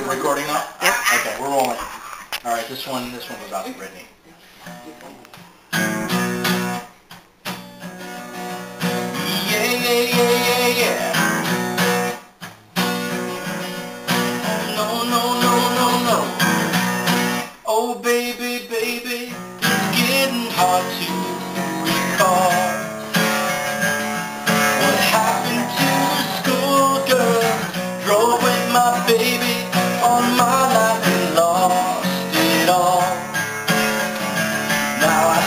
recording now? Yep. Okay, we're rolling. All right, this one was out to Britney. Yeah, yeah, yeah, yeah, yeah. No, no, no, no, no. Oh, baby, baby, it's getting hard to recall what happened to a schoolgirl. Drove with my baby on my life and lost it all. Now I